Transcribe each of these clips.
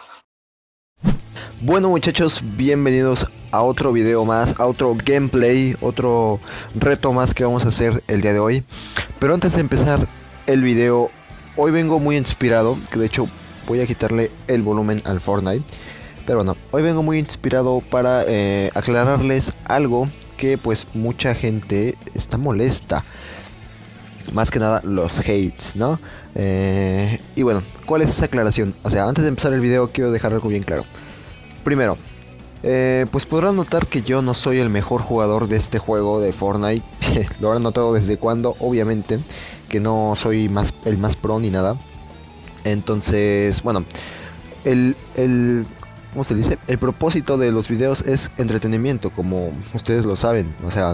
Bueno muchachos, bienvenidos a otro video más, a otro gameplay, otro reto más que vamos a hacer el día de hoy. Pero antes de empezar el video, hoy vengo muy inspirado, que de hecho voy a quitarle el volumen al Fortnite. Pero bueno, hoy vengo muy inspirado para aclararles algo que pues mucha gente está molesta. Más que nada los hates, ¿no? Y bueno, ¿cuál es esa aclaración? O sea, antes de empezar el video quiero dejar algo bien claro. Primero, pues podrán notar que yo no soy el mejor jugador de este juego de Fortnite. Lo habrán notado desde cuando, obviamente, que no soy el más pro ni nada. Entonces, bueno, ¿cómo se dice? El propósito de los videos es entretenimiento, como ustedes lo saben. O sea,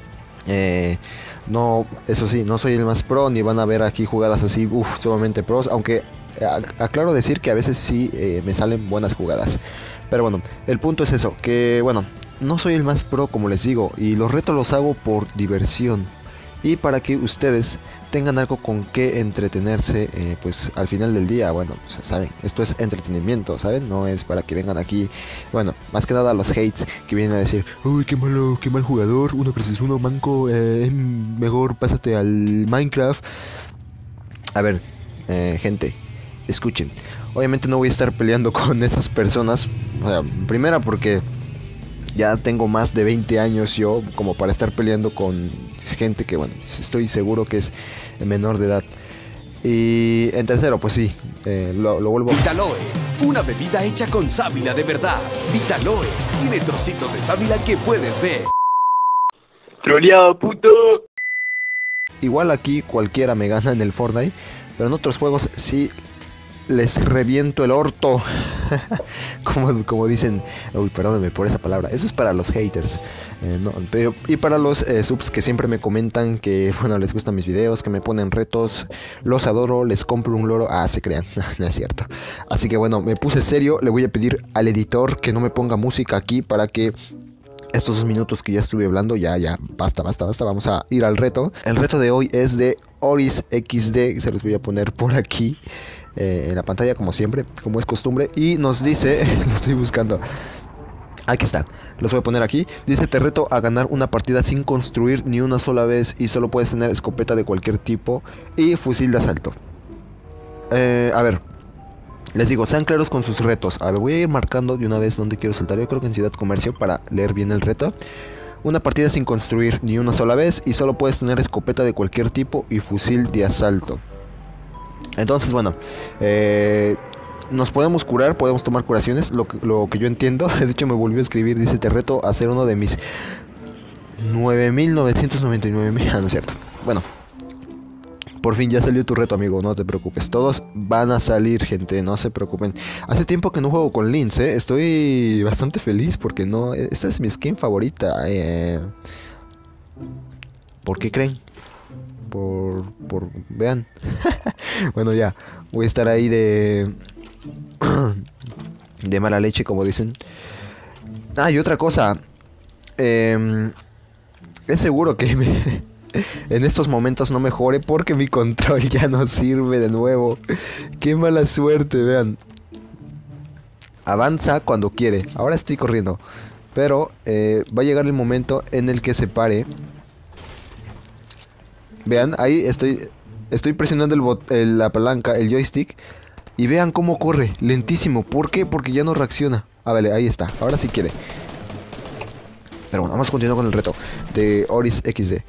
no, eso sí, no soy el más pro, ni van a ver aquí jugadas así, sumamente pros. Aunque aclaro decir que a veces sí me salen buenas jugadas. Pero bueno, el punto es eso, que bueno, no soy el más pro como les digo, y los retos los hago por diversión. Y para que ustedes tengan algo con que entretenerse, pues al final del día, bueno, pues, saben, esto es entretenimiento, ¿saben? No es para que vengan aquí, bueno, más que nada los hates que vienen a decir, uy, qué malo, qué mal jugador, 1 vs 1, manco, mejor pásate al Minecraft. A ver, gente, escuchen. Obviamente no voy a estar peleando con esas personas. O sea, primera porque ya tengo más de 20 años yo como para estar peleando con gente que, bueno, estoy seguro que es menor de edad. Y en tercero, pues sí, lo vuelvo... Vitaloe, una bebida hecha con sábila de verdad. Vitaloe, tiene trocitos de sábila que puedes ver. Troleado, puto. Igual aquí cualquiera me gana en el Fortnite, pero en otros juegos sí les reviento el orto. como dicen. Uy, perdónenme por esa palabra. Eso es para los haters. No, pero, y para los subs que siempre me comentan que, bueno, les gustan mis videos, que me ponen retos. Los adoro, les compro un loro. Ah, se crean. No es cierto. Así que bueno, me puse serio. Le voy a pedir al editor que no me ponga música aquí para que estos 2 minutos que ya estuve hablando, ya, basta. Vamos a ir al reto. El reto de hoy es de Oris XD. Se los voy a poner por aquí en la pantalla, como siempre, como es costumbre. Y nos dice, lo estoy buscando, aquí está, los voy a poner aquí. Dice: te reto a ganar una partida sin construir ni una sola vez, y solo puedes tener escopeta de cualquier tipo y fusil de asalto. A ver, les digo, sean claros con sus retos. A ver, voy a ir marcando de una vez donde quiero saltar. Yo creo que en Ciudad Comercio, para leer bien el reto. Una partida sin construir ni una sola vez, y solo puedes tener escopeta de cualquier tipo y fusil de asalto. Entonces, bueno, nos podemos curar, podemos tomar curaciones, lo que yo entiendo. De hecho me volvió a escribir, dice: te reto a hacer uno de mis 9.999. Ah, no es cierto. Bueno, por fin ya salió tu reto, amigo, no te preocupes. Todos van a salir, gente, no se preocupen. Hace tiempo que no juego con Linz, estoy bastante feliz porque no, esta es mi skin favorita. ¿Por qué creen? Vean. Bueno, ya, voy a estar ahí de mala leche, como dicen. Ah, y otra cosa, es seguro que en estos momentos no mejore porque mi control ya no sirve de nuevo. Qué mala suerte, vean. Avanza cuando quiere. Ahora estoy corriendo, pero va a llegar el momento en el que se pare. Vean, ahí estoy presionando la palanca, el joystick, y vean cómo corre, lentísimo. ¿Por qué? Porque ya no reacciona. Ah, vale, ahí está, ahora sí quiere. Pero bueno, vamos a continuar con el reto de Oris XD.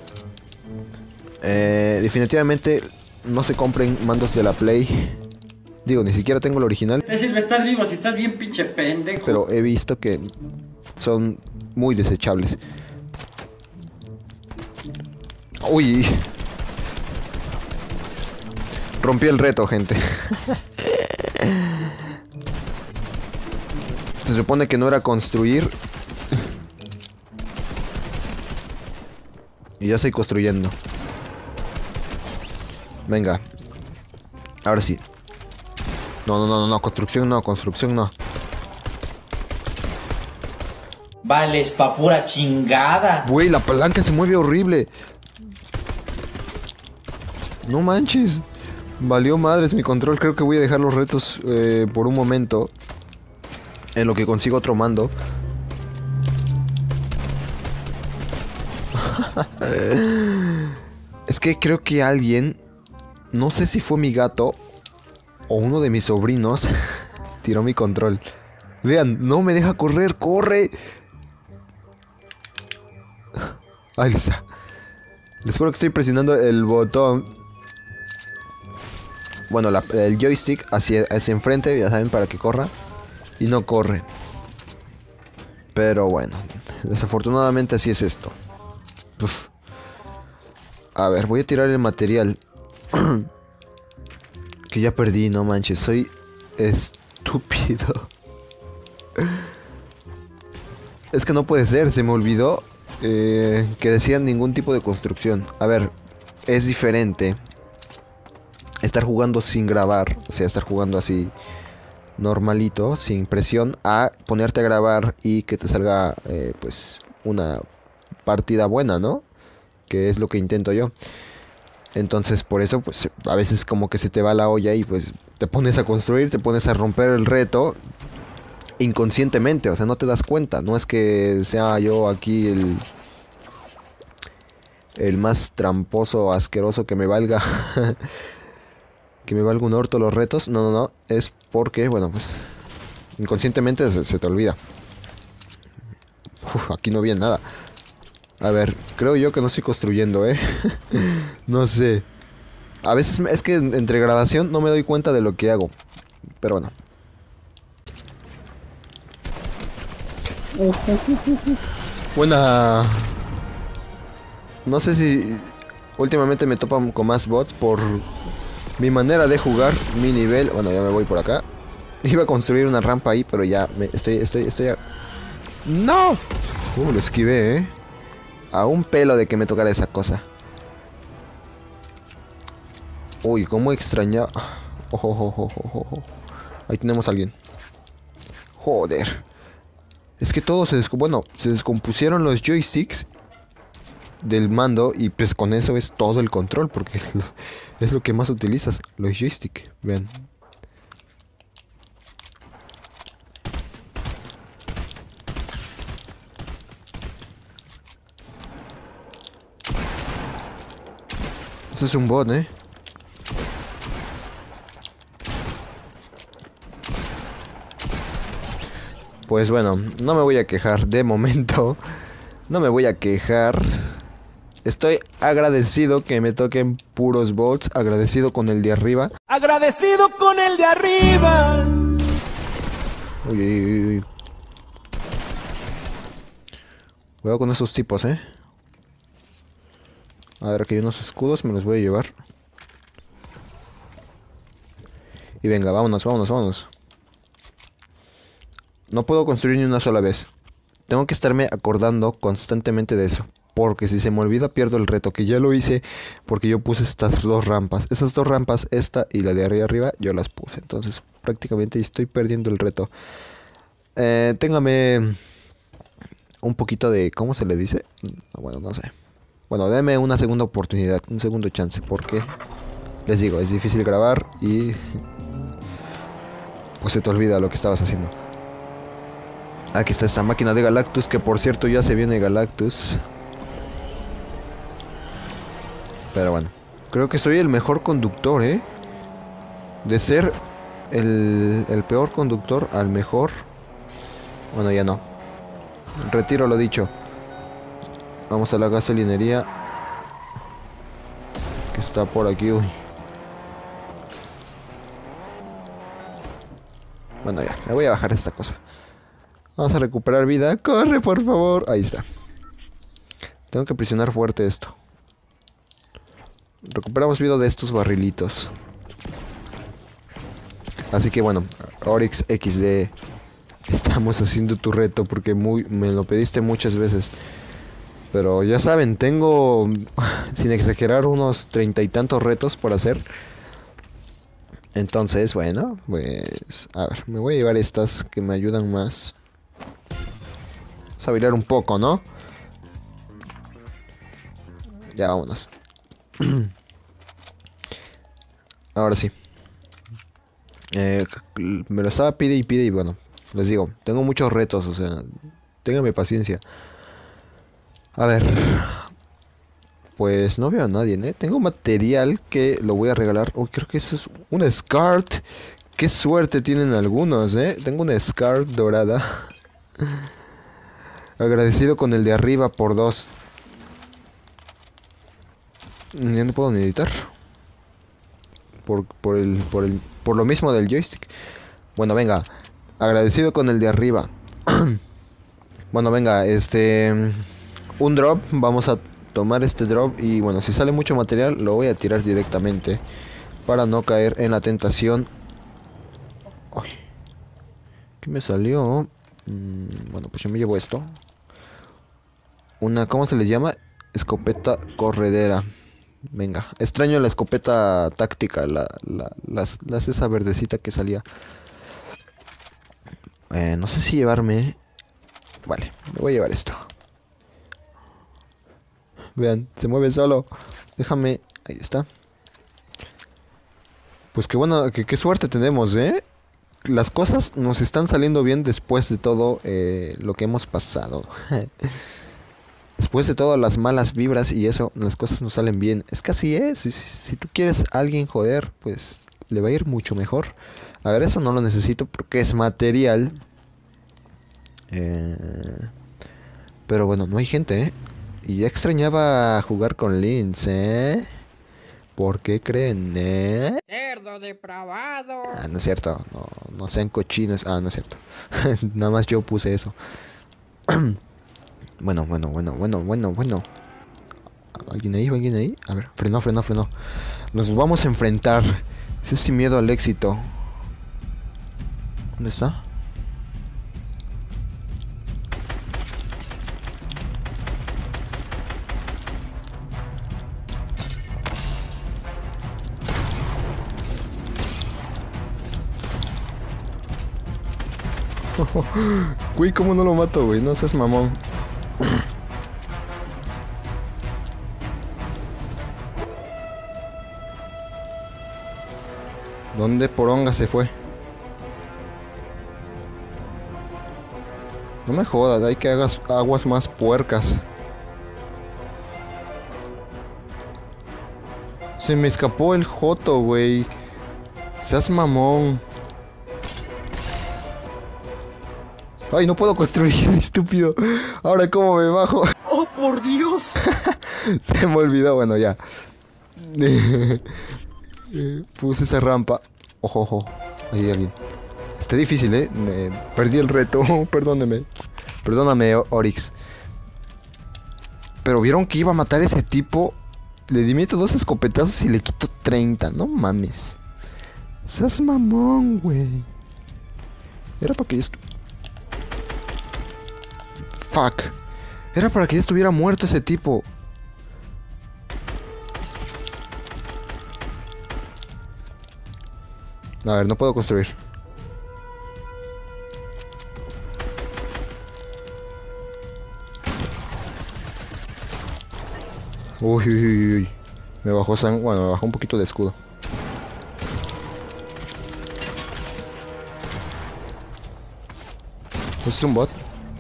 Definitivamente no se compren mandos de la Play. Digo, ni siquiera tengo el original. Te sirve estar vivo si estás bien pinche pendejo. Pero he visto que son muy desechables. Uy, rompí el reto, gente. Se supone que no era construir. Y ya estoy construyendo. Venga. Ahora sí. No, construcción no. Vales pa' pura chingada. Güey, la palanca se mueve horrible. No manches. Valió madres mi control. Creo que voy a dejar los retos por un momento. En lo que consigo otro mando. Es que creo que alguien, no sé si fue mi gato o uno de mis sobrinos, tiró mi control. Vean, no me deja correr, ¡corre! Ahí está. Les juro que estoy presionando el botón. Bueno, el joystick hacia enfrente, ya saben, para que corra. Y no corre. Pero bueno, desafortunadamente así es esto. Uf. A ver, voy a tirar el material. Que ya perdí, no manches, soy estúpido. Es que no puede ser, se me olvidó que decían ningún tipo de construcción. A ver, es diferente estar jugando sin grabar, o sea, estar jugando así normalito, sin presión, a ponerte a grabar y que te salga pues una partida buena, ¿no? Que es lo que intento yo. Entonces por eso pues a veces como que se te va la olla y pues te pones a construir, te pones a romper el reto inconscientemente, o sea, no te das cuenta. No es que sea yo aquí el más tramposo, asqueroso, que me valga que me valga un orto los retos. No, es porque, bueno, pues inconscientemente se te olvida. Uf, aquí no vi nada. A ver, creo yo que no estoy construyendo, no sé. A veces es que entre grabación no me doy cuenta de lo que hago. Pero bueno. Buena. No sé si últimamente me topan con más bots por mi manera de jugar, mi nivel. Bueno, ya me voy por acá. Iba a construir una rampa ahí, pero ya estoy ¡No! Lo esquivé, a un pelo de que me tocara esa cosa. Uy, cómo extrañaba. Ojo. Ahí tenemos a alguien. Joder. Es que todo se descompusieron los joysticks del mando. Y pues con eso es todo el control. Porque es lo que más utilizas. Los joysticks. Vean. Eso es un bot, Pues bueno, no me voy a quejar de momento. No me voy a quejar. Estoy agradecido que me toquen puros bots. Agradecido con el de arriba. ¡Agradecido con el de arriba! Uy. Cuidado con esos tipos, A ver, aquí hay unos escudos, me los voy a llevar. Y venga, vámonos. No puedo construir ni una sola vez. Tengo que estarme acordando constantemente de eso. Porque si se me olvida pierdo el reto, que ya lo hice porque yo puse estas dos rampas. Esas dos rampas, esta y la de arriba, yo las puse. Entonces prácticamente estoy perdiendo el reto. Téngame un poquito de... ¿Cómo se le dice? Bueno, no sé. Bueno, deme una segunda oportunidad, un segundo chance, porque les digo, es difícil grabar y pues se te olvida lo que estabas haciendo. Aquí está esta máquina de Galactus, que por cierto ya se viene Galactus. Pero bueno, creo que soy el mejor conductor, de ser el peor conductor al mejor. Bueno, ya no. Retiro lo dicho. Vamos a la gasolinería, que está por aquí. Uy. Bueno, ya, me voy a bajar esta cosa. Vamos a recuperar vida. ¡Corre, por favor! Ahí está. Tengo que presionar fuerte esto. Recuperamos vida de estos barrilitos. Así que bueno, Oryx XD, estamos haciendo tu reto porque me lo pediste muchas veces. Pero ya saben, tengo, sin exagerar, unos 30 y tantos retos por hacer. Entonces, bueno, pues... A ver, me voy a llevar estas que me ayudan más. Vamos a bailar un poco, ¿no? Ya, vámonos. ahora sí. Me lo estaba pide y bueno, les digo, tengo muchos retos, o sea, ténganme paciencia. A ver, pues no veo a nadie, ¿eh? Tengo material que lo voy a regalar. Uy, creo que eso es una SCART. Qué suerte tienen algunos, ¿eh? Tengo una SCART dorada. Agradecido con el de arriba por 2. Ya no puedo ni editar. Por lo mismo del joystick. Bueno, venga. Agradecido con el de arriba. Bueno, venga, un drop. Vamos a tomar este drop. Y bueno, si sale mucho material, lo voy a tirar directamente. Para no caer en la tentación. Ay, ¿qué me salió? Bueno, pues yo me llevo esto. Una, ¿cómo se le llama? Escopeta corredera. Venga, extraño la escopeta táctica, esa verdecita que salía. No sé si llevarme. Vale, me voy a llevar esto. Vean, se mueve solo. Déjame, ahí está. Pues qué bueno, qué suerte tenemos, ¿eh? Las cosas nos están saliendo bien después de todo lo que hemos pasado. Después de todas las malas vibras y eso, las cosas nos salen bien. Es que así es. Si tú quieres a alguien joder, pues le va a ir mucho mejor. A ver, eso no lo necesito porque es material. Pero bueno, no hay gente, ¿eh? Y ya extrañaba jugar con Linz, ¿eh? ¿Por qué creen, eh? Cerdo depravado. Ah, no es cierto. No sean cochinos. Ah, no es cierto. Nada más yo puse eso. Bueno. ¿Alguien ahí? A ver, frenó. Nos vamos a enfrentar. Ese sin miedo al éxito. ¿Dónde está? Güey, ¿cómo no lo mato, güey? No seas mamón. ¿Dónde poronga se fue? No me jodas, hay que hagas aguas más puercas. Se me escapó el joto, güey. Seas mamón. Ay, no puedo construir, estúpido. Ahora, ¿cómo me bajo? ¡Oh, por Dios! Se me olvidó, bueno, ya. Puse esa rampa. Ojo. Ahí hay alguien. Está difícil, ¿eh? Perdí el reto. Perdóname, Oryx. Pero vieron que iba a matar a ese tipo. Le di 2 escopetazos y le quito 30. No mames. Seas mamón, güey. Era para que yo Fuck. Era para que ya estuviera muerto ese tipo. A ver, no puedo construir. Uy. Me bajó bueno, me bajó un poquito de escudo. ¿Eso es un bot?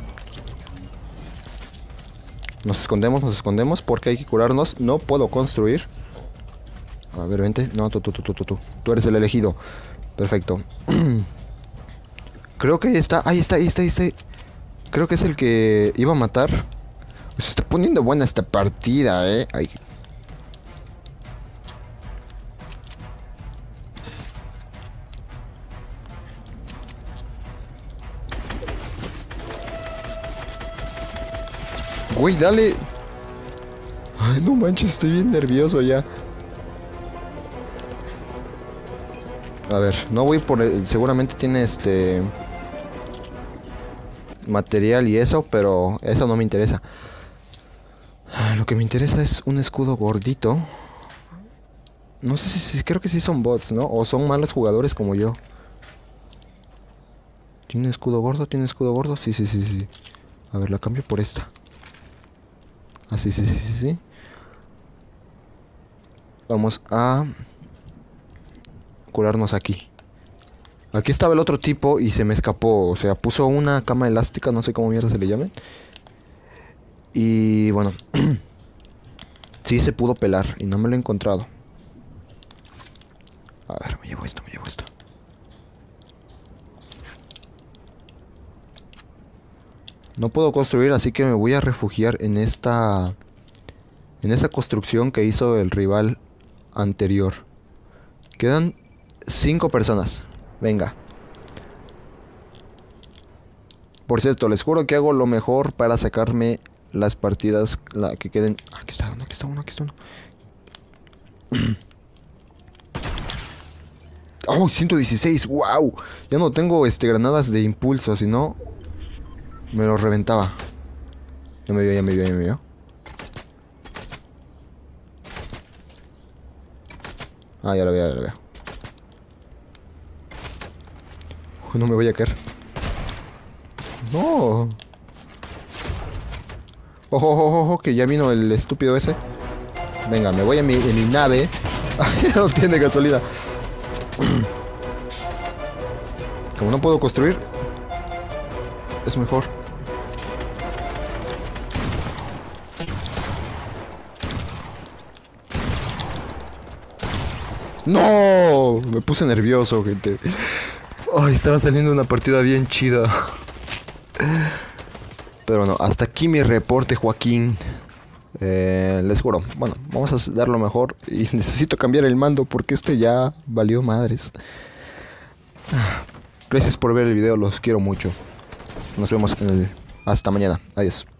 Nos escondemos porque hay que curarnos. No puedo construir. A ver, vente. No, tú. Tú eres el elegido. Perfecto. Creo que ahí está. Creo que es el que iba a matar. Se está poniendo buena esta partida, Ay. Güey, dale. Ay, no manches, estoy bien nervioso ya. A ver, no voy por el... Seguramente tiene material y eso, pero eso no me interesa. Lo que me interesa es un escudo gordito. No sé si... Creo que sí son bots, ¿no? O son malos jugadores como yo. ¿Tiene escudo gordo? Sí. A ver, la cambio por esta. Ah, sí. Vamos a curarnos aquí. Aquí estaba el otro tipo y se me escapó. O sea, puso una cama elástica, no sé cómo mierda se le llamen. Y bueno, sí se pudo pelar y no me lo he encontrado. A ver, me llevo esto, me llevo esto. No puedo construir, así que me voy a refugiar en esta construcción que hizo el rival anterior. Quedan 5 personas. Venga. Por cierto, les juro que hago lo mejor para sacarme las partidas que queden. Aquí está uno, aquí está uno, aquí está uno. Oh, 116, wow. Ya no tengo granadas de impulso, si no me lo reventaba. Ya me vio, ya me vio, ya me vio. Ah, ya lo veo, ya lo veo. No me voy a caer. No. Ojo, ojo, ojo, que ya vino el estúpido ese. Venga, me voy en mi nave. No tiene gasolina. Como no puedo construir, es mejor. ¡No! Me puse nervioso, gente. Ay, estaba saliendo una partida bien chida. Pero no, hasta aquí mi reporte, Joaquín. Les juro, bueno, vamos a dar lo mejor. Y necesito cambiar el mando porque ya valió madres. Gracias por ver el video, los quiero mucho. Nos vemos hasta mañana. Adiós.